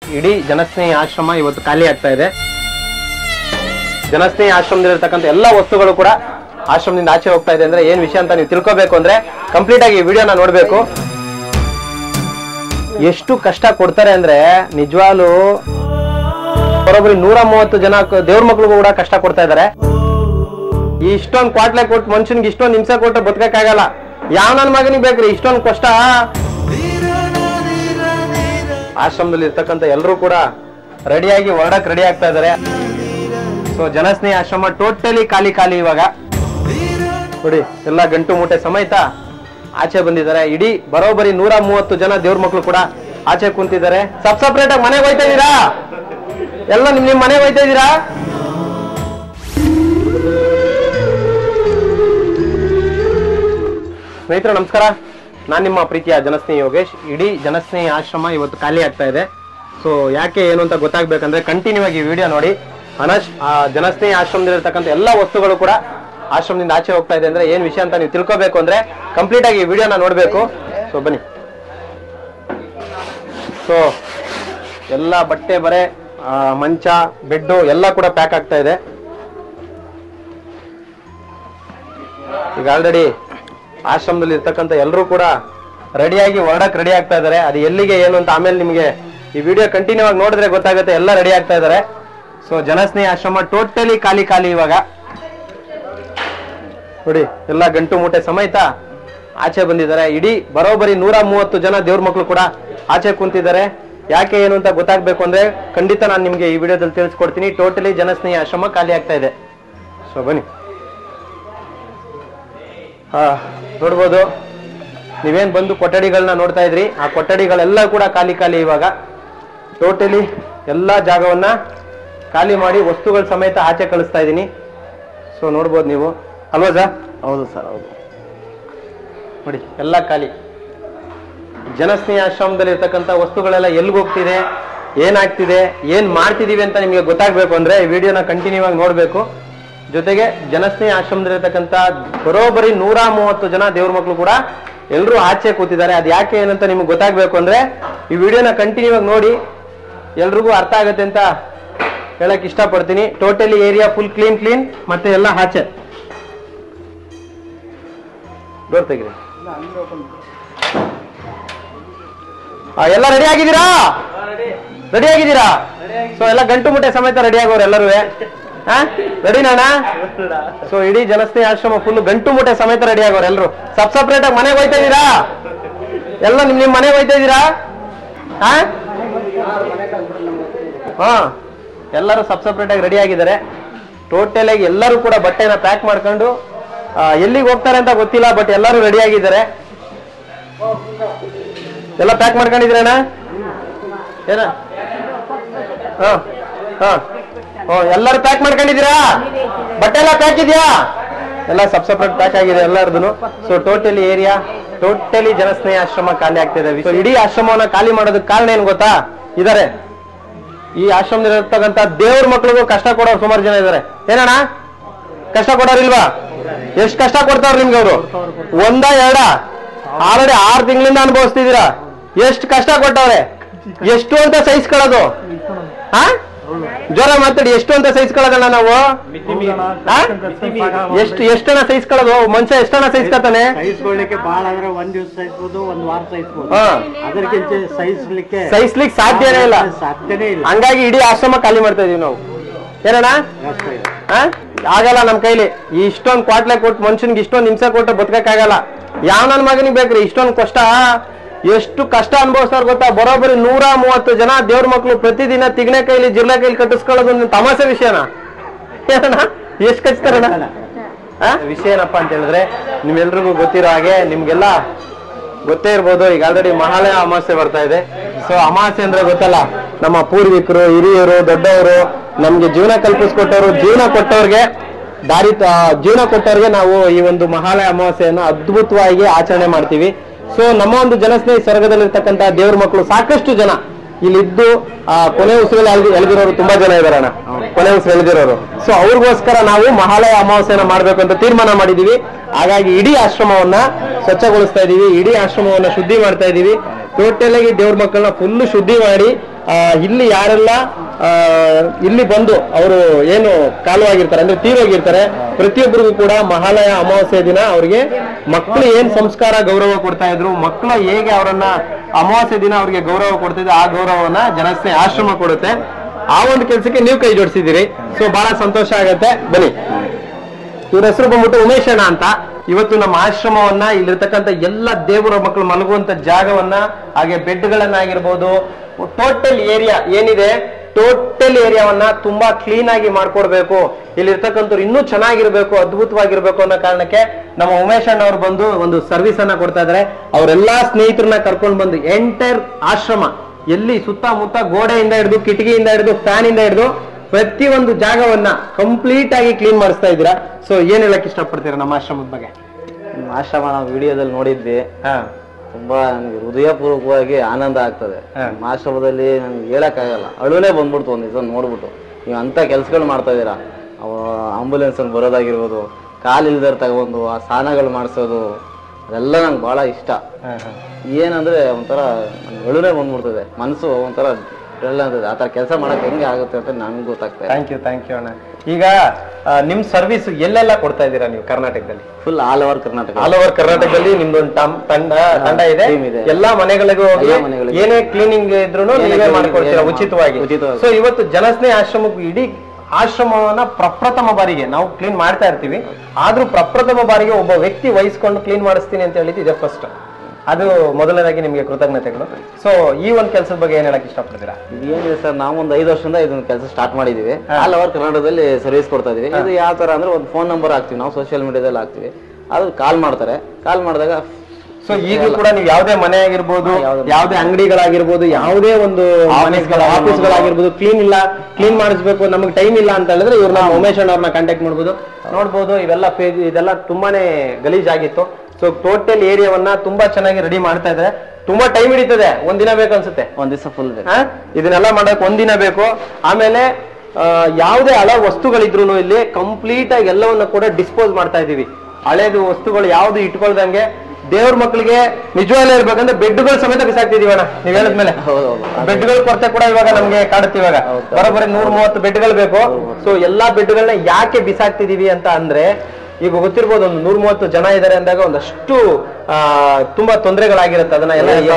ಇಡೀ ಜನಸ್ನೇಹಿ ಆಶ್ರಮ ಇವತ್ತು ಖಾಲಿ ಆಗ್ತಾ ಇದೆ. ಜನಸ್ನೇಹಿ ಆಶ್ರಮದಲ್ಲಿರ್ತಕ್ಕಂಥ ಎಲ್ಲಾ ವಸ್ತುಗಳು ಕೂಡ ಆಶ್ರಮದಿಂದ ಆಚೆ ಹೋಗ್ತಾ ಇದೆ. ಅಂದ್ರೆ ಏನ್ ವಿಷಯ ಅಂತ ನೀವು ತಿಳ್ಕೋಬೇಕು ಅಂದ್ರೆ ಕಂಪ್ಲೀಟ್ ಆಗಿ ಈ ವಿಡಿಯೋನ ನೋಡ್ಬೇಕು. ಎಷ್ಟು ಕಷ್ಟ ಕೊಡ್ತಾರೆ ಅಂದ್ರೆ ನಿಜವಾಗ್ಲೂ ಬರೋಬ್ಬರಿ 130 ಜನ ದೇವ್ರ ಮಕ್ಳಿಗೂ ಕೂಡ ಕಷ್ಟ ಕೊಡ್ತಾ ಇದಾರೆ. ಇಷ್ಟೊಂದು ಕ್ವಾಟ್ಲೆ ಕೊಟ್ಟು ಮನುಷ್ಯನ್ಗೆ ಇಷ್ಟೊಂದು ಹಿಂಸೆ ಕೊಟ್ಟು ಬದುಕಕ್ಕಾಗಲ್ಲ. ಯಾವ ನನ್ನ ಮಗನಿಗೆ ಬೇಕ್ರಿ ಇಷ್ಟೊಂದು ಕಷ್ಟ. ಆಶ್ರಮದಲ್ಲಿ ಇರ್ತಕ್ಕಂಥ ಎಲ್ಲರೂ ಕೂಡ ರೆಡಿಯಾಗಿ ಹೊರಡಕ್ ರೆಡಿ ಆಗ್ತಾ ಇದಾರೆ. ಸೊ ಜನಸ್ನೇಹಿ ಆಶ್ರಮ ಟೋಟಲಿ ಖಾಲಿ ಇವಾಗ ನೋಡಿ. ಎಲ್ಲ ಗಂಟು ಮೂಟೆ ಸಮೇತ ಆಚೆ ಬಂದಿದ್ದಾರೆ. ಇಡೀ ಬರೋಬ್ಬರಿ 130 ಜನ ದೇವ್ರ ಮಕ್ಳು ಕೂಡ ಆಚೆ ಕುಂತಿದ್ದಾರೆ. ಸಪ್ರೇಟ್ ಆಗಿ ಮನೆಗೆ ಹೋಯ್ತಾ ಇದೀರಾ? ಎಲ್ಲ ನಿಮ್ ಮನೆಗೆ ಹೋಯ್ತಾ ಇದೀರಾ? ಸ್ನೇಹಿತರೆ ನಮಸ್ಕಾರ, ನಾನ್ ನಿಮ್ಮ ಪ್ರೀತಿಯ ಜನಸ್ನೇಹಿ ಯೋಗೇಶ್. ಇಡೀ ಜನಸ್ನೇಹಿ ಆಶ್ರಮ ಇವತ್ತು ಖಾಲಿ ಆಗ್ತಾ ಇದೆ. ಸೊ ಯಾಕೆ ಏನು ಅಂತ ಗೊತ್ತಾಗ್ಬೇಕಂದ್ರೆ ಕಂಟಿನ್ಯೂ ಆಗಿ ವಿಡಿಯೋ ನೋಡಿ. ಜನಸ್ನೇಹಿ ಆಶ್ರಮದಲ್ಲಿರ್ತಕ್ಕಂಥ ಎಲ್ಲಾ ವಸ್ತುಗಳು ಕೂಡ ಆಶ್ರಮದಿಂದ ಆಚೆ ಹೋಗ್ತಾ ಇದೆ. ಅಂದ್ರೆ ಏನ್ ವಿಷಯ ಅಂತ ನೀವು ತಿಳ್ಕೋಬೇಕು ಅಂದ್ರೆ ಕಂಪ್ಲೀಟ್ ಆಗಿ ವಿಡಿಯೋನ ನೋಡ್ಬೇಕು. ಸೊ ಬನ್ನಿ. ಸೊ ಎಲ್ಲ ಬಟ್ಟೆ ಬರೆ ಮಂಚ ಬೆಡ್ಡು ಎಲ್ಲ ಕೂಡ ಪ್ಯಾಕ್ ಆಗ್ತಾ ಇದೆ. ಈಗ ಆಲ್ರೆಡಿ ಆಶ್ರಮದಲ್ಲಿ ಇರ್ತಕ್ಕಂಥ ಎಲ್ಲರೂ ಕೂಡ ರೆಡಿಯಾಗಿ ಹೊರಡಕ್ ರೆಡಿ ಆಗ್ತಾ ಇದಾರೆ. ಅದು ಎಲ್ಲಿಗೆ ಏನು ಅಂತ ಆಮೇಲೆ ನಿಮ್ಗೆ ಈ ವಿಡಿಯೋ ಕಂಟಿನ್ಯೂ ಆಗಿ ನೋಡಿದ್ರೆ ಗೊತ್ತಾಗುತ್ತೆ. ಎಲ್ಲ ರೆಡಿ ಆಗ್ತಾ ಇದಾರೆ. ಸೊ ಜನಸ್ನೇಹಿ ಆಶ್ರಮ ಟೋಟಲಿ ಖಾಲಿ ಇವಾಗ ನೋಡಿ. ಎಲ್ಲ ಗಂಟು ಮೂಟೆ ಸಮೇತ ಆಚೆ ಬಂದಿದ್ದಾರೆ. ಇಡೀ ಬರೋಬ್ಬರಿ 130 ಜನ ದೇವ್ರ ಮಕ್ಳು ಕೂಡ ಆಚೆ ಕುಂತಿದ್ದಾರೆ. ಯಾಕೆ ಏನು ಅಂತ ಗೊತ್ತಾಗ್ಬೇಕು ಅಂದ್ರೆ ಖಂಡಿತ ನಾನು ನಿಮ್ಗೆ ಈ ವಿಡಿಯೋದಲ್ಲಿ ತಿಳಿಸ್ಕೊಡ್ತೀನಿ. ಟೋಟಲಿ ಜನಸ್ನೇಹಿ ಆಶ್ರಮ ಖಾಲಿ ಆಗ್ತಾ ಇದೆ. ಸೊ ಬನ್ನಿ. ನೋಡ್ಬೋದು ನೀವೇನ್ ಬಂದು ಕೊಠಡಿಗಳನ್ನ ನೋಡ್ತಾ ಇದ್ರಿ, ಆ ಕೊಠಡಿಗಳೆಲ್ಲ ಕೂಡ ಖಾಲಿ ಇವಾಗ. ಟೋಟಲಿ ಎಲ್ಲಾ ಜಾಗವನ್ನ ಖಾಲಿ ಮಾಡಿ ವಸ್ತುಗಳ ಸಮೇತ ಆಚೆ ಕಳಿಸ್ತಾ ಇದ್ದೀನಿ. ಸೊ ನೋಡ್ಬೋದು ನೀವು ಅಲ್ವಾ ಸರ್? ಹೌದು ಸರ್, ಹೌದು. ನೋಡಿ ಎಲ್ಲ ಖಾಲಿ. ಜನಸ್ನೇಹಿ ಆಶ್ರಮದಲ್ಲಿ ಇರ್ತಕ್ಕಂಥ ವಸ್ತುಗಳೆಲ್ಲ ಎಲ್ಲಿಗೆ ಹೋಗ್ತಿದೆ, ಏನಾಗ್ತಿದೆ, ಏನ್ ಮಾಡ್ತಿದೀವಿ ಅಂತ ನಿಮ್ಗೆ ಗೊತ್ತಾಗ್ಬೇಕು ಅಂದ್ರೆ ಈ ವಿಡಿಯೋನ ಕಂಟಿನ್ಯೂ ಆಗಿ ನೋಡ್ಬೇಕು. ಜೊತೆಗೆ ಜನಸ್ನೇಹಿ ಆಶ್ರಮದಲ್ಲಿರ್ತಕ್ಕಂಥ ಬರೋಬ್ಬರಿ 130 ಜನ ದೇವ್ರ ಮಕ್ಳು ಕೂಡ ಎಲ್ಲರೂ ಆಚೆ ಕೂತಿದ್ದಾರೆ. ಅದು ಯಾಕೆ ಏನಂತ ನಿಮ್ಗೆ ಗೊತ್ತಾಗ್ಬೇಕು ಅಂದ್ರೆ ಈ ವಿಡಿಯೋನ ಕಂಟಿನ್ಯೂ ಆಗಿ ನೋಡಿ. ಎಲ್ರಿಗೂ ಅರ್ಥ ಆಗತ್ತೆ ಅಂತ ಹೇಳಕ್ ಇಷ್ಟಪಡ್ತೀನಿ. ಟೋಟಲಿ ಏರಿಯಾ ಫುಲ್ ಕ್ಲೀನ್ ಮತ್ತೆ ಎಲ್ಲ ಆಚೆ. ಡೋರ್ ತೆಗಿರಿ. ಎಲ್ಲ ರೆಡಿ ಆಗಿದ್ದೀರಾ? ರೆಡಿ ಆಗಿದ್ದೀರಾ? ಸೊ ಎಲ್ಲ ಗಂಟು ಮುಟ್ಟೆ ಸಮೇತ ರೆಡಿ ಆಗೋರು ಎಲ್ಲರೂ ರೆಡಿ ನಾಣ? ಸೊ ಇಡೀ ಜನಸ್ನೇಹಿ ಆಶ್ರಮ ಫುಲ್ ಗಂಟು ಮುಟ್ಟೆ ಸಮೇತ ರೆಡಿ ಆಗೋರು ಎಲ್ಲರೂ. ಸಪ್ರೇಟ್ ಆಗಿ ಮನೆಗೆ ಹೋಯ್ತಾ ಇದೀರಾ? ಎಲ್ಲ ನಿಮ್ ಮನೆಗೆ ಹೋಯ್ತಾ ಇದೀರಾ? ಎಲ್ಲರೂ ಸಪ್ರೇಟ್ ಆಗಿ ರೆಡಿ ಆಗಿದ್ದಾರೆ. ಟೋಟಲ್ ಆಗಿ ಎಲ್ಲರೂ ಕೂಡ ಬಟ್ಟೆನ ಪ್ಯಾಕ್ ಮಾಡ್ಕೊಂಡು ಎಲ್ಲಿಗೆ ಹೋಗ್ತಾರೆ ಅಂತ ಗೊತ್ತಿಲ್ಲ, ಬಟ್ ಎಲ್ಲರೂ ರೆಡಿ ಆಗಿದ್ದಾರೆ. ಎಲ್ಲ ಪ್ಯಾಕ್ ಮಾಡ್ಕೊಂಡಿದ್ರೇನ? ಏನ? ಎಲ್ಲರೂ ಪ್ಯಾಕ್ ಮಾಡ್ಕೊಂಡಿದ್ದೀರಾ? ಬಟ್ಟೆ ಎಲ್ಲ ಪ್ಯಾಕ್ ಇದೆಯಾ? ಎಲ್ಲ ಸಪ್ರೇಟ್ ಪ್ಯಾಕ್ ಆಗಿದೆ ಎಲ್ಲರದು. ಸೊ ಟೋಟಲಿ ಏರಿಯಾ ಟೋಟಲಿ ಜನಸ್ನೇಹಿ ಆಶ್ರಮ ಖಾಲಿ ಆಗ್ತಿದೆ. ಸೊ ಇಡೀ ಆಶ್ರಮವನ್ನ ಖಾಲಿ ಮಾಡೋದಕ್ಕೆ ಕಾರಣ ಏನ್ ಗೊತ್ತಾ? ಇದಾರೆ ಈ ಆಶ್ರಮದಲ್ಲಿರ್ತಕ್ಕಂಥ ದೇವ್ರ ಮಕ್ಳಿಗೂ ಕಷ್ಟ ಕೊಡೋರು ಸುಮಾರು ಜನ ಇದಾರೆ. ಏನಣ್ಣ ಕಷ್ಟ ಕೊಡೋರಿಲ್ವಾ? ಎಷ್ಟು ಕಷ್ಟ ಕೊಡ್ತಾವ್ರ ನಿಮ್ಗೆ ಅವರು? ಒಂದ ಎರಡ? ಆಲ್ರೆಡಿ 6 ತಿಂಗಳಿಂದ ಅನುಭವಿಸ್ತಿದ್ದೀರಾ. ಎಷ್ಟು ಕಷ್ಟ ಕೊಟ್ಟವ್ರೆ? ಎಷ್ಟು ಅಂತ ಸಹಿಸ್ಕೊಳ್ಳೋದು? ಜ್ವರ ಮಾತಾಡಿ. ಎಷ್ಟು ಅಂತ ಸಹಿಸ್ಕೊಳ್ಳೋದಣ್ಣ ನಾವು? ಎಷ್ಟನ್ನ ಸಹಿಸ್ಕೊಳ್ಳೋದು? ಮನುಷ್ಯ ಎಷ್ಟನ್ನ ಸಹಿಸ್ಕೊತಾನೆ? ಸಹಿಸ್ಕೊಳ್ಳಿಕ್ಕೆ ಬಹಳ ಅಂದ್ರೆ ಒಂದ್ ದಿವಸ ಸಹಿಸ್ಬೋದು, ಒಂದ್ ವಾರ ಸಹಿಸ್ಬೋದು. ಅದಕ್ಕಿಂತ ಸಹಿಸ್ಲಿಕ್ಕೆ ಸಾಧ್ಯನೇ ಇಲ್ಲ. ಹಂಗಾಗಿ ಇಡೀ ಆಶ್ರಮ ಖಾಲಿ ಮಾಡ್ತಾ ಇದೀವಿ ನಾವು. ಏನಣ್ಣ ಆಗಲ್ಲ ನಮ್ ಕೈಲಿ. ಇಷ್ಟೊಂದು ಕ್ವಾಟ್ಲೆ ಕೊಟ್ಟು ಮನುಷ್ಯನ್ಗೆ ಇಷ್ಟೊಂದು ಹಿಂಸೆ ಕೊಟ್ಟು ಬದುಕಕ್ಕಾಗಲ್ಲ. ಯಾವ ನನ್ನ ಮಗನಿಗೆ ಬೇಕ್ರಿ ಇಷ್ಟೊಂದು ಕಷ್ಟ? ಎಷ್ಟು ಕಷ್ಟ ಅನುಭವಿಸ್ತಾರ ಗೊತ್ತಾ? ಬರೋಬ್ಬರಿ 130 ಜನ ದೇವ್ರ ಮಕ್ಳು ಪ್ರತಿದಿನ ತಿಗಣೆ ಕೈಲಿ ಜಿರ್ಲೆ ಕೈಲಿ ಕಟ್ಟಿಸ್ಕೊಳ್ಳೋದು ತಮಾಷೆ ವಿಷಯನ? ಏನಣ್ಣ ಎಷ್ಟು ಕಚ್ತಾರಣ್ಣ? ವಿಷಯ ಏನಪ್ಪಾ ಅಂತ ಹೇಳಿದ್ರೆ ನಿಮ್ಗೆಲ್ರಿಗೂ ಗೊತ್ತಿರೋ ಹಾಗೆ, ನಿಮ್ಗೆಲ್ಲ ಗೊತ್ತೇ ಇರ್ಬೋದು. ಈಗ ಆಲ್ರೆಡಿ ಮಹಾಲಯ ಅಮಾವಾಸ್ಯೆ ಬರ್ತಾ ಇದೆ. ಸೊ ಅಮಾವಾಸ್ಯೆ ಅಂದ್ರೆ ಗೊತ್ತಲ್ಲ, ನಮ್ಮ ಪೂರ್ವಿಕರು, ಹಿರಿಯರು, ದೊಡ್ಡವರು, ನಮ್ಗೆ ಜೀವನ ಕಲ್ಪಿಸ್ಕೊಟ್ಟವರು, ಜೀವನ ಕೊಟ್ಟವ್ರಿಗೆ ನಾವು ಈ ಒಂದು ಮಹಾಲಯ ಅಮಾವಾಸ್ಯೆಯನ್ನು ಅದ್ಭುತವಾಗಿ ಆಚರಣೆ ಮಾಡ್ತೀವಿ. ಸೊ ನಮ್ಮ ಒಂದು ಜನಸ್ನೇಹಿ ಸ್ವರ್ಗದಲ್ಲಿರ್ತಕ್ಕಂಥ ದೇವ್ರ ಮಕ್ಕಳು ಸಾಕಷ್ಟು ಜನ ಇಲ್ಲಿದ್ದು ಕೊನೆ ಉಸಿರಲ್ಲಿ ಎಳೆದಿರೋರು ತುಂಬಾ ಜನ ಇದಾರಣ್ಣ. ಕೊನೆ ಉಸಿರು ಎಳೆದಿರೋರು. ಸೊ ಅವ್ರಿಗೋಸ್ಕರ ನಾವು ಮಹಾಲಯ ಅಮಾವಾಸ್ಯೆನ ಮಾಡ್ಬೇಕು ಅಂತ ತೀರ್ಮಾನ ಮಾಡಿದೀವಿ. ಹಾಗಾಗಿ ಇಡೀ ಆಶ್ರಮವನ್ನ ಸ್ವಚ್ಛಗೊಳಿಸ್ತಾ ಇದೀವಿ. ಇಡೀ ಆಶ್ರಮವನ್ನ ಶುದ್ಧಿ ಮಾಡ್ತಾ ಇದೀವಿ. ಟೋಟಲ್ ಆಗಿ ದೇವ್ರ ಮಕ್ಕಳನ್ನ ಫುಲ್ ಶುದ್ಧಿ ಮಾಡಿ ಇಲ್ಲಿ ಯಾರೆಲ್ಲ ಇಲ್ಲಿ ಬಂದು ಅವರು ಏನು ಕಾಲವಾಗಿರ್ತಾರೆ ಅಂದ್ರೆ ತೀರೋಗಿರ್ತಾರೆ, ಪ್ರತಿಯೊಬ್ಬರಿಗೂ ಕೂಡ ಮಹಾಲಯ ಅಮಾವಾಸ್ಯೆ ದಿನ ಅವ್ರಿಗೆ ಮಕ್ಕಳು ಏನ್ ಸಂಸ್ಕಾರ ಗೌರವ ಕೊಡ್ತಾ ಇದ್ರು, ಮಕ್ಕಳು ಹೇಗೆ ಅವರನ್ನ ಅಮಾವಾಸ್ಯೆ ದಿನ ಅವ್ರಿಗೆ ಗೌರವ ಕೊಡ್ತಿದ್ರು, ಆ ಗೌರವವನ್ನ ಜನಸ್ನೇಹಿ ಆಶ್ರಮ ಕೊಡುತ್ತೆ. ಆ ಒಂದು ಕೆಲಸಕ್ಕೆ ನೀವು ಕೈ ಜೋಡಿಸಿದ್ದೀರಿ. ಸೊ ಬಹಳ ಸಂತೋಷ ಆಗತ್ತೆ. ಬನ್ನಿ, ಇವ್ರ ಹೆಸರು ಬಂದ್ಬಿಟ್ಟು ಉಮೇಶ್ ಅಣ್ಣ ಅಂತ. ಇವತ್ತು ನಮ್ಮ ಆಶ್ರಮವನ್ನ, ಇಲ್ಲಿರ್ತಕ್ಕಂಥ ಎಲ್ಲ ದೇವರ ಮಕ್ಕಳು ಮಲಗುವಂತ ಜಾಗವನ್ನ, ಹಾಗೆ ಬೆಡ್ಗಳನ್ನಾಗಿರ್ಬೋದು, ಟೋಟಲ್ ಏರಿಯಾ ಏನಿದೆ, ಟೋಟಲ್ ಏರಿಯಾವನ್ನ ತುಂಬಾ ಕ್ಲೀನ್ ಆಗಿ ಮಾಡ್ಕೊಡ್ಬೇಕು, ಇಲ್ಲಿರ್ತಕ್ಕಂಥವ್ರು ಇನ್ನೂ ಚೆನ್ನಾಗಿರ್ಬೇಕು, ಅದ್ಭುತವಾಗಿರ್ಬೇಕು ಅನ್ನೋ ಕಾರಣಕ್ಕೆ ನಮ್ಮ ಉಮೇಶ್ ಅಣ್ಣ ಅವ್ರು ಬಂದು ಒಂದು ಸರ್ವಿಸ್ ಅನ್ನ ಕೊಡ್ತಾ ಇದಾರೆ. ಅವರೆಲ್ಲಾ ಸ್ನೇಹಿತರನ್ನ ಕರ್ಕೊಂಡು ಬಂದು ಎಂಟೈರ್ ಆಶ್ರಮ ಎಲ್ಲಿ ಸುತ್ತಮುತ್ತ ಗೋಡೆಯಿಂದ ಹಿಡಿದು, ಕಿಟಕಿಯಿಂದ ಹಿಡಿದು, ಫ್ಯಾನ್ ಇಂದ ಹಿಡಿದು ಪ್ರತಿಯೊಂದು ಜಾಗವನ್ನ ಕಂಪ್ಲೀಟ್ ಆಗಿ ಕ್ಲೀನ್ ಮಾಡಿಸ್ತಾ ಇದ್ದೀರಾ. ಸೊ ಏನ್ ಹೇಳಕ್ ಇಷ್ಟಪಡ್ತೀರಾ ನಮ್ಮ ಆಶ್ರಮದ ಬಗ್ಗೆ? ಆಶ್ರಮ ನಾವು ವಿಡಿಯೋದಲ್ಲಿ ನೋಡಿದ್ವಿ, ತುಂಬಾ ನನಗೆ ಹೃದಯಪೂರ್ವಕವಾಗಿ ಆನಂದ ಆಗ್ತದೆ. ನಮ್ಮ ಆಶ್ರಮದಲ್ಲಿ ನನ್ಗೆ ಹೇಳಕ್ಕಾಗಲ್ಲ, ಅಳುನೇ ಬಂದ್ಬಿಡ್ತು ಒಂದು ದಿವಸ ನೋಡ್ಬಿಟ್ಟು. ನೀವು ಅಂತ ಕೆಲ್ಸಗಳು ಮಾಡ್ತಾ ಇದ್ದೀರಾ. ಆಂಬುಲೆನ್ಸ್ ಅಲ್ಲಿ ಬರೋದಾಗಿರ್ಬೋದು, ಕಾಲಿಲ್ದರ್ ತಗೊಂಡು ಆ ಸ್ನಾನಗಳು ಮಾಡಿಸೋದು, ಅದೆಲ್ಲ ನಂಗೆ ಬಹಳ ಇಷ್ಟ. ಏನಂದ್ರೆ ಒಂಥರ ನನ್ಗೆ ಅಳುನೇ ಬಂದ್ಬಿಡ್ತದೆ, ಮನಸ್ಸು ಒಂಥರ ಅಂತದೆ. ಆ ತರ ಕೆಲಸ ಮಾಡಕ್ ಹೆಂಗೆ ಆಗುತ್ತೆ ಅಂತ ನನ್ಗೆ ಗೊತ್ತಾಗ್ತದೆ. ಥ್ಯಾಂಕ್ ಯು ಅಣ್ಣ. ಈಗ ನಿಮ್ ಸರ್ವಿಸ್ ಎಲ್ಲೆಲ್ಲ ಕೊಡ್ತಾ ಇದ್ದೀರಾ ನೀವು ಕರ್ನಾಟಕದಲ್ಲಿ? ಫುಲ್ ಆಲ್ ಓವರ್ ಕರ್ನಾಟಕದಲ್ಲಿ ನಿಮ್ದೊಂದು ತಂಡ ಇದೆ. ಎಲ್ಲಾ ಮನೆಗಳಿಗೂ ಹೋಗಿ ಏನೇ ಕ್ಲೀನಿಂಗ್ ಇದ್ರು ನೀವೇ ಮಾಡ್ಕೊಡ್ತೀರಾ ಉಚಿತವಾಗಿ. ಸೊ ಇವತ್ತು ಜನಸ್ನೇಹಿ ಆಶ್ರಮಕ್ಕೂ ಇಡೀ ಆಶ್ರಮವನ್ನ ಪ್ರಪ್ರಥಮ ಬಾರಿಗೆ ನಾವು ಕ್ಲೀನ್ ಮಾಡ್ತಾ ಇರ್ತೀವಿ, ಆದ್ರೂ ಪ್ರಪ್ರಥಮ ಬಾರಿಗೆ ಒಬ್ಬ ವ್ಯಕ್ತಿ ವಹಿಸ್ಕೊಂಡು ಕ್ಲೀನ್ ಮಾಡಿಸ್ತೀನಿ ಅಂತ ಹೇಳಿದ್ದು ಇದೆ ಫಸ್ಟ್. ಅದು ಮೊದಲನೇದಾಗಿ ನಿಮಗೆ ಕೃತಜ್ಞತೆಗಳು. ಸೊ ಈ ಒಂದು ಕೆಲಸದ ಬಗ್ಗೆ ಏನ್ ಹೇಳಕ್ ಇಷ್ಟಪಡ್ತೀರಾ? ಏನಿದೆ ಸರ್, ನಾವು ಒಂದು 5 ವರ್ಷದಿಂದ ಇದೊಂದು ಕೆಲಸ ಸ್ಟಾರ್ಟ್ ಮಾಡಿದೀವಿ. ಆಲ್ ಓವರ್ ಕರ್ನಾಟಕದಲ್ಲಿ ಸರ್ವಿಸ್ ಕೊಡ್ತಾ ಇದೀವಿ. ಇದು ಯಾವ ತರ ಅಂದ್ರೆ ಒಂದು ಫೋನ್ ನಂಬರ್ ಹಾಕ್ತಿವಿ, ನಾವು ಸೋಷಿಯಲ್ ಮೀಡಿಯಾದಲ್ಲಿ ಹಾಕ್ತಿವಿ, ಅದು ಕಾಲ್ ಮಾಡ್ತಾರೆ. ಕಾಲ್ ಮಾಡಿದಾಗ ಸೊ ಈಗ ಕೂಡ ನೀವು ಯಾವುದೇ ಮನೆ ಆಗಿರ್ಬೋದು, ಯಾವುದೇ ಅಂಗಡಿಗಳಾಗಿರ್ಬೋದು, ಯಾವುದೇ ಒಂದು ಆಫೀಸ್ಗಳಾಗಿರ್ಬೋದು, ಕ್ಲೀನ್ ಮಾಡಿಸ್ಬೇಕು, ನಮಗೆ ಟೈಮ್ ಇಲ್ಲ ಅಂತ ಹೇಳಿದ್ರೆ ಇವ್ರನ್ನ ಉಮೇಶ್ ಅವ್ರನ್ನ ಕಾಂಟ್ಯಾಕ್ಟ್ ಮಾಡ್ಬೋದು. ನೋಡ್ಬೋದು ಇವೆಲ್ಲ ಪೇಜ್, ಇದೆಲ್ಲ ತುಂಬಾನೇ ಗಲೀಜಾಗಿತ್ತು. ಸೊ ಟೋಟಲ್ ಏರಿಯಾವನ್ನ ತುಂಬಾ ಚೆನ್ನಾಗಿ ರೆಡಿ ಮಾಡ್ತಾ ಇದ್ದಾರೆ. ತುಂಬಾ ಟೈಮ್ ಹಿಡಿತದೆ, ಒಂದಿನ ಬೇಕು ಅನ್ಸುತ್ತೆ. ಒಂದ್ ದಿವಸ ಫುಲ್ ಇದನ್ನೆಲ್ಲ ಮಾಡಕ್ ಒಂದಿನ ಬೇಕು. ಆಮೇಲೆ ಯಾವುದೇ ಹಳೆ ವಸ್ತುಗಳಿದ್ರು ಇಲ್ಲಿ ಕಂಪ್ಲೀಟ್ ಆಗಿ ಎಲ್ಲವನ್ನ ಕೂಡ ಡಿಸ್ಪೋಸ್ ಮಾಡ್ತಾ ಇದೀವಿ. ಹಳೇದು ವಸ್ತುಗಳು ಯಾವ್ದು ಇಟ್ಕೊಳ್ದಂಗೆ ದೇವ್ರ ಮಕ್ಕಳಿಗೆ ನಿಜವಾಗ್ಲೂ ಇರ್ಬೇಕಂದ್ರೆ ಬೆಡ್ಗಳು ಸಮೇತ ಬಿಸಾಕ್ತಿದೀವಣ್ಣ. ನೀವ್ ಹೇಳಿದ್ಮೇಲೆ ಬೆಡ್ಗಳ ಕೊರತೆ ಕೂಡ ಇವಾಗ ನಮ್ಗೆ ಕಾಡುತ್ತೆ. ಇವಾಗ ಬರೋಬ್ಬರಿ 130 ಬೆಡ್ಗಳು ಬೇಕು. ಸೊ ಎಲ್ಲಾ ಬೆಡ್ಗಳನ್ನ ಯಾಕೆ ಬಿಸಾಕ್ತಿದೀವಿ ಅಂತ ಅಂದ್ರೆ, ಈಗ ಗೊತ್ತಿರ್ಬೋದು ಒಂದು 130 ಜನ ಇದಾರೆ ಅಂದಾಗ ಒಂದಷ್ಟು ತುಂಬಾ ತೊಂದರೆಗಳಾಗಿರುತ್ತೆ. ಅದನ್ನ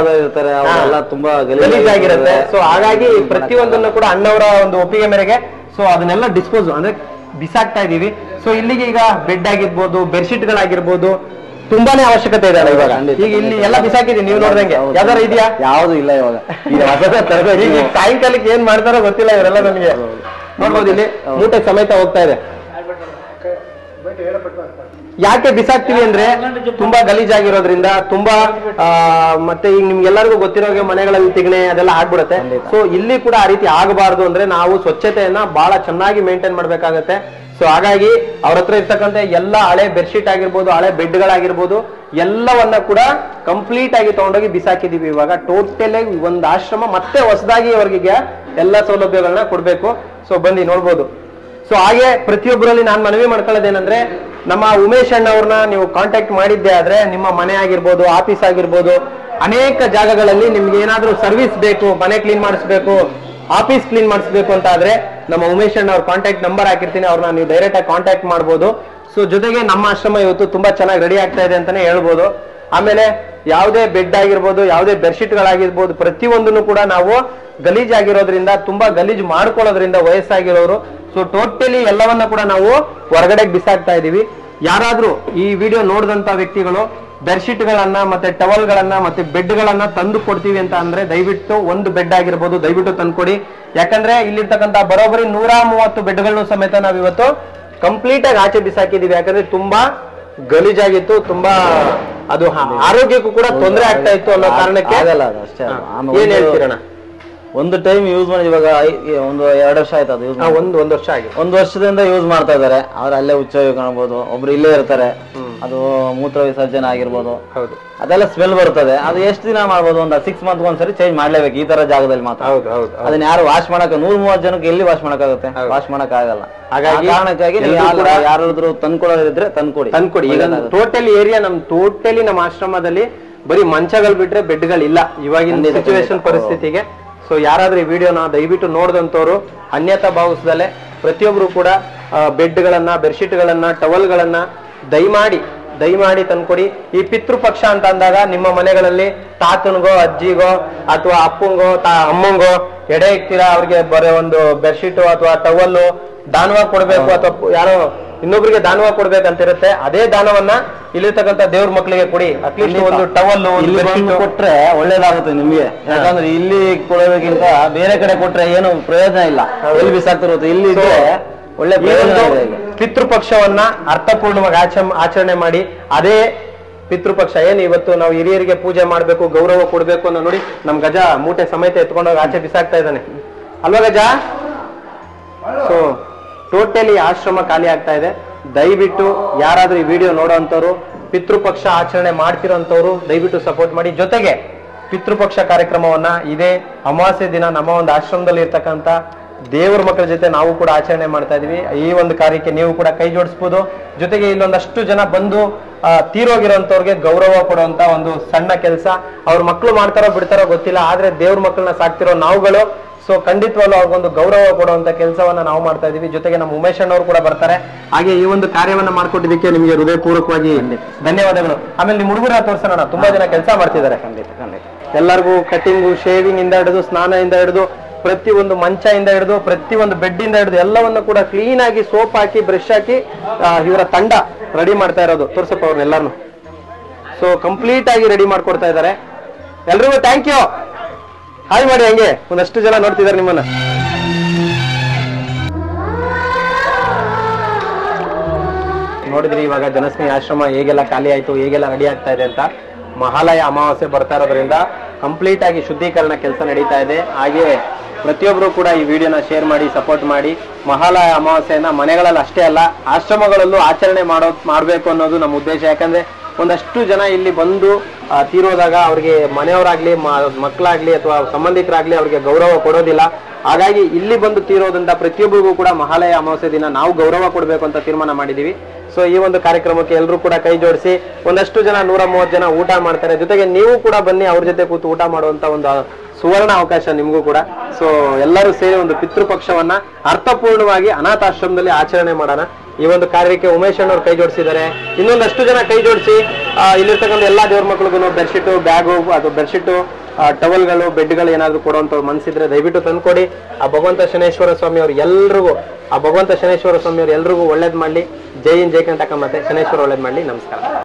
ಎಲ್ಲ ತುಂಬಾ ಗಲೀಜಾಗಿರುತ್ತೆ. ಸೊ ಹಾಗಾಗಿ ಪ್ರತಿಯೊಂದನ್ನು ಕೂಡ ಅಣ್ಣವರ ಒಂದು ಒಪ್ಪಿಗೆ ಮೇರೆಗೆ ಸೊ ಅದನ್ನೆಲ್ಲ ಡಿಸ್ಪೋಸ್ ಅಂದ್ರೆ ಬಿಸಾಕ್ತಾ ಇದೀವಿ. ಸೊ ಇಲ್ಲಿಗೆ ಈಗ ಬೆಡ್ ಆಗಿರ್ಬೋದು, ಬೆಡ್ಶೀಟ್ಗಳಾಗಿರ್ಬೋದು ತುಂಬಾನೇ ಅವಶ್ಯಕತೆ ಇದೆ ಇವಾಗ. ಈಗ ಇಲ್ಲಿ ಎಲ್ಲ ಬಿಸಾಕಿದೀವಿ, ನೀವು ನೋಡ್ದಂಗೆ ಯಾವ್ದಾರ ಇದೆಯಾ? ಯಾವ್ದು ಇಲ್ಲ ಇವಾಗ. ಈಗ ಸಾಯಂಕಾಲಕ್ಕೆ ಏನ್ ಮಾಡ್ತಾರೋ ಗೊತ್ತಿಲ್ಲ ಇವರೆಲ್ಲ. ನನಗೆ ನೋಡ್ಬೋದು ಇಲ್ಲಿ ಮೂಟೆ ಸಮೇತ ಹೋಗ್ತಾ ಇದೆ. ಯಾಕೆ ಬಿಸಾಕ್ತಿವಿ ಅಂದ್ರೆ ತುಂಬಾ ಗಲೀಜಾಗಿರೋದ್ರಿಂದ, ತುಂಬಾ ಮತ್ತೆ ಈಗ ನಿಮ್ಗೆಲ್ಲರಿಗೂ ಗೊತ್ತಿರೋ ಮನೆಗಳಲ್ಲಿ ತಿಗಣೆ ಅದೆಲ್ಲ ಆಗ್ಬಿಡುತ್ತೆ. ಸೊ ಇಲ್ಲಿ ಕೂಡ ಆ ರೀತಿ ಆಗಬಾರ್ದು ಅಂದ್ರೆ ನಾವು ಸ್ವಚ್ಛತೆಯನ್ನ ಬಹಳ ಚೆನ್ನಾಗಿ ಮೇಂಟೈನ್ ಮಾಡ್ಬೇಕಾಗತ್ತೆ. ಸೊ ಹಾಗಾಗಿ ಅವ್ರ ಹತ್ರ ಇರ್ತಕ್ಕಂಥ ಎಲ್ಲ ಹಳೆ ಬೆಡ್ಶೀಟ್ ಆಗಿರ್ಬೋದು, ಹಳೆ ಬೆಡ್ಗಳಾಗಿರ್ಬೋದು, ಎಲ್ಲವನ್ನ ಕೂಡ ಕಂಪ್ಲೀಟ್ ಆಗಿ ತಗೊಂಡೋಗಿ ಬಿಸಾಕಿದೀವಿ. ಇವಾಗ ಟೋಟಲ್ ಆಗಿ ಒಂದು ಆಶ್ರಮ ಮತ್ತೆ ಹೊಸದಾಗಿ ಅವರಿಗೆ ಎಲ್ಲ ಸೌಲಭ್ಯಗಳನ್ನ ಕೊಡ್ಬೇಕು. ಸೊ ಬನ್ನಿ ನೋಡ್ಬೋದು. ಸೊ ಹಾಗೆ ಪ್ರತಿಯೊಬ್ಬರಲ್ಲಿ ನಾನು ಮನವಿ ಮಾಡ್ಕೊಳ್ಳೋದೇನಂದ್ರೆ, ನಮ್ಮ ಉಮೇಶ್ ಅಣ್ಣ ಅವ್ರನ್ನ ನೀವು ಕಾಂಟ್ಯಾಕ್ಟ್ ಮಾಡಿದ್ದೆ ಆದ್ರೆ ನಿಮ್ಮ ಮನೆ ಆಗಿರ್ಬೋದು, ಆಫೀಸ್ ಆಗಿರ್ಬೋದು, ಅನೇಕ ಜಾಗಗಳಲ್ಲಿ ನಿಮ್ಗೆ ಏನಾದ್ರೂ ಸರ್ವಿಸ್ ಬೇಕು, ಮನೆ ಕ್ಲೀನ್ ಮಾಡಿಸ್ಬೇಕು, ಆಫೀಸ್ ಕ್ಲೀನ್ ಮಾಡಿಸ್ಬೇಕು ಅಂತ ಆದ್ರೆ ನಮ್ಮ ಉಮೇಶ್ ಅಣ್ಣ ಅವ್ರ ಕಾಂಟ್ಯಾಕ್ಟ್ ನಂಬರ್ ಹಾಕಿರ್ತೀನಿ, ಅವ್ರನ್ನ ನೀವು ಡೈರೆಕ್ಟ್ ಆಗಿ ಕಾಂಟ್ಯಾಕ್ಟ್ ಮಾಡ್ಬೋದು. ಸೊ ಜೊತೆಗೆ ನಮ್ಮ ಆಶ್ರಮ ಇವತ್ತು ತುಂಬಾ ಚೆನ್ನಾಗಿ ರೆಡಿ ಆಗ್ತಾ ಇದೆ ಅಂತಾನೆ ಹೇಳ್ಬೋದು. ಆಮೇಲೆ ಯಾವುದೇ ಬೆಡ್ ಆಗಿರ್ಬೋದು, ಯಾವುದೇ ಬೆಡ್ಶೀಟ್ಗಳಾಗಿರ್ಬೋದು, ಪ್ರತಿಯೊಂದನ್ನು ಕೂಡ ನಾವು ಗಲೀಜಾಗಿರೋದ್ರಿಂದ, ತುಂಬಾ ಗಲೀಜು ಮಾಡ್ಕೊಳ್ಳೋದ್ರಿಂದ ವಯಸ್ಸಾಗಿರೋರು, ಸೊ ಟೋಟಲಿ ಎಲ್ಲವನ್ನ ಕೂಡ ನಾವು ಹೊರಗಡೆ ಬಿಸಾಕ್ತಾ ಇದೀವಿ. ಯಾರಾದ್ರೂ ಈ ವಿಡಿಯೋ ನೋಡಿದಂತ ವ್ಯಕ್ತಿಗಳು ಬೆಡ್ಶೀಟ್ಗಳನ್ನ ಮತ್ತೆ ಟವಲ್ಗಳನ್ನ ಮತ್ತೆ ಬೆಡ್ಗಳನ್ನ ತಂದು ಕೊಡ್ತೀವಿ ಅಂತ ಅಂದ್ರೆ ದಯವಿಟ್ಟು ಒಂದು ಬೆಡ್ ಆಗಿರ್ಬೋದು ದಯವಿಟ್ಟು ತಂದ್ಕೊಡಿ. ಯಾಕಂದ್ರೆ ಇಲ್ಲಿರ್ತಕ್ಕಂಥ ಬರೋಬ್ಬರಿ 130 ಬೆಡ್ಗಳನ್ನು ಸಮೇತ ನಾವ್ ಇವತ್ತು ಕಂಪ್ಲೀಟ್ ಆಗಿ ಆಚೆ ಬಿಸಾಕಿದೀವಿ. ಯಾಕಂದ್ರೆ ತುಂಬಾ ಗಲೀಜಾಗಿತ್ತು, ತುಂಬಾ ಅದು ಆರೋಗ್ಯಕ್ಕೂ ಕೂಡ ತೊಂದರೆ ಆಗ್ತಾ ಇತ್ತು ಅನ್ನೋ ಕಾರಣಕ್ಕೆ. ಏನ್ ಹೇಳ್ತೀರಣ್ಣ? ಒಂದು ಟೈಮ್ ಯೂಸ್ ಮಾಡಿ ಇವಾಗ ಒಂದು 2 ವರ್ಷ ಆಯ್ತು ಅದು ಯೂಸ್ ಒಂದು ವರ್ಷ ಆಗಿದೆ. 1 ವರ್ಷದಿಂದ ಯೂಸ್ ಮಾಡ್ತಾ ಇದಾರೆ. ಅವ್ರು ಅಲ್ಲೇ ಹುಚ್ಚ ಕಾಣಬಹುದು, ಒಬ್ರು ಇಲ್ಲೇ ಇರ್ತಾರೆ. ಅದು ಮೂತ್ರ ವಿಸರ್ಜನೆ ಆಗಿರ್ಬೋದು, ಹೌದು, ಅದೆಲ್ಲ ಸ್ಮೆಲ್ ಬರ್ತದೆ. ಅದು ಎಷ್ಟು ದಿನ ಮಾಡ್ಬೋದು? ಒಂದು 6 ಮಂತ್ ಒಂದ್ಸರಿ ಚೇಂಜ್ ಮಾಡ್ಲೇಬೇಕು ಈ ತರ ಜಾಗದಲ್ಲಿ ಮಾತ್ರ. ಅದನ್ನ ಯಾರು ವಾಶ್ ಮಾಡಕ್ 130 ಜನಕ್ಕೆ ಎಲ್ಲಿ ವಾಶ್ ಮಾಡಕ್ಕಾಗುತ್ತೆ? ವಾಶ್ ಮಾಡಕ್ ಆಗಲ್ಲ. ಹಾಗಾಗಿ ಕಾರಣಕ್ಕಾಗಿ ಯಾರಾದ್ರೂ ತಂದ್ಕೊಡೋದಿದ್ರೆ ತಂದ್ಕೊಡಿ. ಈಗ ಟೋಟಲ್ ಏರಿಯಾ ನಮ್ಮ ಆಶ್ರಮದಲ್ಲಿ ಬರೀ ಮಂಚಗಳು ಬಿಟ್ರೆ ಬೆಡ್ಗಳಿಲ್ಲ ಇವಾಗಿನ ಸಿಚುವೇಶನ್ ಪರಿಸ್ಥಿತಿಗೆ. ಸೊ ಯಾರಾದ್ರೂ ಈ ವಿಡಿಯೋನ ದಯವಿಟ್ಟು ನೋಡಿದಂಥವ್ರು ಅನ್ಯತಾ ಭಾವಿಸದಲ್ಲೇ ಪ್ರತಿಯೊಬ್ರು ಕೂಡ ಬೆಡ್ಗಳನ್ನ ಬೆಡ್ಶೀಟ್ಗಳನ್ನ ಟವಲ್ಗಳನ್ನ ದಯಮಾಡಿ ತಂದ್ಕೊಡಿ. ಈ ಪಿತೃಪಕ್ಷ ಅಂತ ಅಂದಾಗ ನಿಮ್ಮ ಮನೆಗಳಲ್ಲಿ ತಾತನಿಗೋ ಅಜ್ಜಿಗೋ ಅಥವಾ ಅಪ್ಪಂಗೋ ಅಮ್ಮಂಗೋ ಎಡೆ ಇಕ್ತೀರಾ, ಅವ್ರಿಗೆ ಬರೋ ಒಂದು ಬೆಡ್ಶೀಟು ಅಥವಾ ಟವಲ್ಲು ದಾನವಾಗಿ ಕೊಡ್ಬೇಕು ಅಥವಾ ಯಾರೋ ಇನ್ನೊಬ್ರಿಗೆ ದಾನವಾಗಿ ಕೊಡ್ಬೇಕಂತಿರುತ್ತೆ. ಅದೇ ದಾನವನ್ನ ಇಲ್ಲಿರ್ತಕ್ಕಂಥ ದೇವ್ರ ಮಕ್ಕಳಿಗೆ ಕೊಡಿ. ಅಟ್ಲೀಸ್ಟ್ ಒಂದು ಟವಲ್ಲು ಕೊಟ್ರೆ ಒಳ್ಳೇದಾಗುತ್ತೆ ನಿಮ್ಗೆ. ಯಾಕಂದ್ರೆ ಇಲ್ಲಿ ಕೊಡೋದಕ್ಕಿಂತ ಬೇರೆ ಕಡೆ ಕೊಟ್ರೆ ಏನು ಪ್ರಯೋಜನ ಇಲ್ಲ, ಎಲ್ಲಿ ಬಿಸಾಕ್ತಿರುತ್ತೆ. ಇಲ್ಲಿ ಒಳ್ಳೆ ಪಿತೃಪಕ್ಷವನ್ನ ಅರ್ಥಪೂರ್ಣವಾಗಿ ಆಚರಣೆ ಮಾಡಿ. ಅದೇ ಪಿತೃಪಕ್ಷ ಏನು ಇವತ್ತು ನಾವು ಹಿರಿಯರಿಗೆ ಪೂಜೆ ಮಾಡ್ಬೇಕು, ಗೌರವ ಕೊಡ್ಬೇಕು ಅನ್ನೋ ನೋಡಿ ನಮ್ ಗಜ ಮೂಟೆ ಸಮೇತ ಎತ್ಕೊಂಡೋಗಿ ಆಚೆ ಬಿಸಾಕ್ತಾ ಇದ್ದಾನೆ ಅಲ್ವಾ ಗಜ? ಸೊ ಟೋಟಲಿ ಆಶ್ರಮ ಖಾಲಿ ಆಗ್ತಾ ಇದೆ. ದಯವಿಟ್ಟು ಯಾರಾದ್ರೂ ಈ ವಿಡಿಯೋ ನೋಡೋಂಥವ್ರು ಪಿತೃಪಕ್ಷ ಆಚರಣೆ ಮಾಡ್ತಿರೋಂಥವ್ರು ದಯವಿಟ್ಟು ಸಪೋರ್ಟ್ ಮಾಡಿ. ಜೊತೆಗೆ ಪಿತೃಪಕ್ಷ ಕಾರ್ಯಕ್ರಮವನ್ನ ಇದೇ ಅಮಾವಾಸ್ಯೆ ದಿನ ನಮ್ಮ ಒಂದು ಆಶ್ರಮದಲ್ಲಿ ಇರ್ತಕ್ಕಂಥ ದೇವರ ಮಕ್ಕಳ ಜೊತೆ ನಾವು ಕೂಡ ಆಚರಣೆ ಮಾಡ್ತಾ ಇದೀವಿ. ಈ ಒಂದು ಕಾರ್ಯಕ್ಕೆ ನೀವು ಕೂಡ ಕೈ ಜೋಡಿಸ್ಬೋದು. ಜೊತೆಗೆ ಇಲ್ಲೊಂದಷ್ಟು ಜನ ಬಂದು ತೀರೋಗಿರೋಂಥವ್ರಿಗೆ ಗೌರವ ಕೊಡುವಂತ ಒಂದು ಸಣ್ಣ ಕೆಲಸ ಅವ್ರ ಮಕ್ಕಳು ಮಾಡ್ತಾರೋ ಬಿಡ್ತಾರೋ ಗೊತ್ತಿಲ್ಲ, ಆದ್ರೆ ದೇವ್ರ ಮಕ್ಕಳನ್ನ ಸಾಕ್ತಿರೋ ನಾವುಗಳು ಸೊ ಖಂಡಿತವಾಗ್ಲೂ ಅವ್ರಿಗೊಂದು ಗೌರವ ಕೊಡುವಂತ ಕೆಲಸವನ್ನ ನಾವು ಮಾಡ್ತಾ ಇದೀವಿ. ಜೊತೆಗೆ ನಮ್ಮ ಉಮೇಶ್ ಅಣ್ಣವ್ರು ಕೂಡ ಬರ್ತಾರೆ. ಹಾಗೆ ಈ ಒಂದು ಕಾರ್ಯವನ್ನ ಮಾಡ್ಕೊಟ್ಟಿದ್ದಕ್ಕೆ ನಿಮಗೆ ಹೃದಯಪೂರ್ವಕವಾಗಿ ಧನ್ಯವಾದಗಳು. ಆಮೇಲೆ ನಿಮ್ ಹುಡುಗರ ತೋರ್ಸೋಣ, ತುಂಬಾ ಜನ ಕೆಲಸ ಮಾಡ್ತಿದ್ದಾರೆ. ಎಲ್ಲರಿಗೂ ಕಟಿಂಗು, ಶೇವಿಂಗ್ ಇಂದ ಹಿಡಿದು, ಸ್ನಾನದಿಂದ ಹಿಡಿದು, ಪ್ರತಿ ಒಂದು ಮಂಚ ಇಂದ ಹಿಡಿದು, ಪ್ರತಿ ಒಂದು ಬೆಡ್ ಇಂದ ಹಿಡಿದು ಎಲ್ಲವನ್ನು ಕೂಡ ಕ್ಲೀನ್ ಆಗಿ ಸೋಪ್ ಹಾಕಿ ಬ್ರಷ್ ಹಾಕಿ ಇವರ ತಂಡ ರೆಡಿ ಮಾಡ್ತಾ ಇರೋದು. ತೋರ್ಸಪ್ಪ ಅವ್ರನ್ನೆಲ್ಲರನ್ನು. ಸೊ ಕಂಪ್ಲೀಟ್ ಆಗಿ ರೆಡಿ ಮಾಡ್ಕೊಡ್ತಾ ಇದ್ದಾರೆ. ಎಲ್ರಿಗೂ ಥ್ಯಾಂಕ್ ಯು. ಹಾಯ್ ಮಾಡಿ, ಹಂಗೆ ಒಂದಷ್ಟು ಜನ ನೋಡ್ತಿದ್ದಾರೆ ನಿಮ್ಮನ್ನ. ನೋಡಿದ್ರಿ ಇವಾಗ ಜನಸ್ನೇಹಿ ಆಶ್ರಮ ಹೇಗೆಲ್ಲ ಖಾಲಿ ಆಯ್ತು, ಹೇಗೆಲ್ಲ ರೆಡಿ ಆಗ್ತಾ ಇದೆ ಅಂತ. ಮಹಾಲಯ ಅಮಾವಾಸ್ಯೆ ಬರ್ತಾ ಇರೋದ್ರಿಂದ ಕಂಪ್ಲೀಟ್ ಆಗಿ ಶುದ್ಧೀಕರಣ ಕೆಲಸ ನಡೀತಾ ಇದೆ. ಹಾಗೆ ಪ್ರತಿಯೊಬ್ರು ಕೂಡ ಈ ವಿಡಿಯೋನ ಶೇರ್ ಮಾಡಿ ಸಪೋರ್ಟ್ ಮಾಡಿ. ಮಹಾಲಯ ಅಮಾವಾಸ್ಯೆಯನ್ನ ಮನೆಗಳಲ್ಲಿ ಅಷ್ಟೇ ಅಲ್ಲ ಆಶ್ರಮಗಳಲ್ಲೂ ಆಚರಣೆ ಮಾಡಬೇಕು ಅನ್ನೋದು ನಮ್ಮ ಉದ್ದೇಶ. ಯಾಕಂದ್ರೆ ಒಂದಷ್ಟು ಜನ ಇಲ್ಲಿ ಬಂದು ತೀರೋದಾಗ ಅವ್ರಿಗೆ ಮನೆಯವರಾಗ್ಲಿ ಮಕ್ಕಳಾಗ್ಲಿ ಅಥವಾ ಸಂಬಂಧಿಕರಾಗ್ಲಿ ಅವ್ರಿಗೆ ಗೌರವ ಕೊಡೋದಿಲ್ಲ. ಹಾಗಾಗಿ ಇಲ್ಲಿ ಬಂದು ತೀರೋದ್ರಿಂದ ಪ್ರತಿಯೊಬ್ಬರಿಗೂ ಕೂಡ ಮಹಾಲಯ ಅಮಾವಾಸ್ಯೆ ದಿನ ನಾವು ಗೌರವ ಕೊಡಬೇಕು ಅಂತ ತೀರ್ಮಾನ ಮಾಡಿದೀವಿ. ಸೊ ಈ ಒಂದು ಕಾರ್ಯಕ್ರಮಕ್ಕೆ ಎಲ್ಲರೂ ಕೂಡ ಕೈ ಜೋಡಿಸಿ. ಒಂದಷ್ಟು ಜನ 130 ಜನ ಊಟ ಮಾಡ್ತಾರೆ. ಜೊತೆಗೆ ನೀವು ಕೂಡ ಬನ್ನಿ, ಅವ್ರ ಜೊತೆ ಕೂತು ಊಟ ಮಾಡುವಂತ ಒಂದು ಸುವರ್ಣ ಅವಕಾಶ ನಿಮಗೂ ಕೂಡ. ಸೊ ಎಲ್ಲರೂ ಸೇರಿ ಒಂದು ಪಿತೃಪಕ್ಷವನ್ನ ಅರ್ಥಪೂರ್ಣವಾಗಿ ಅನಾಥಾಶ್ರಮದಲ್ಲಿ ಆಚರಣೆ ಮಾಡೋಣ. ಈ ಒಂದು ಕಾರ್ಯಕ್ಕೆ ಉಮೇಶ್ ಅಣ್ಣವ್ರು ಕೈ ಜೋಡಿಸಿದ್ದಾರೆ. ಇನ್ನೊಂದಷ್ಟು ಜನ ಕೈ ಜೋಡಿಸಿ ಇಲ್ಲಿರ್ತಕ್ಕಂಥ ಎಲ್ಲಾ ದೇವ್ರ ಮಕ್ಳಿಗೂ ಬೆಡ್ಶೀಟು, ಬ್ಯಾಗು, ಅದು ಬೆಡ್ಶೀಟು, ಟವಲ್ಗಳು, ಬೆಡ್ಗಳು ಏನಾದ್ರು ಕೊಡುವಂತ ಮನ್ಸಿದ್ರೆ ದಯವಿಟ್ಟು ತಂದ್ಕೊಡಿ. ಆ ಭಗವಂತ ಶನೇಶ್ವರ ಸ್ವಾಮಿ ಅವ್ರು ಎಲ್ರಿಗೂ ಒಳ್ಳೇದ್ ಮಾಡ್ಲಿ. ಜೈ ಹಿಂದ್, ಜೈ ಕರ್ನಾಟಕ. ಮತ್ತೆ ಶನೇಶ್ವರ ಒಳ್ಳೇದ್ ಮಾಡ್ಲಿ. ನಮಸ್ಕಾರ.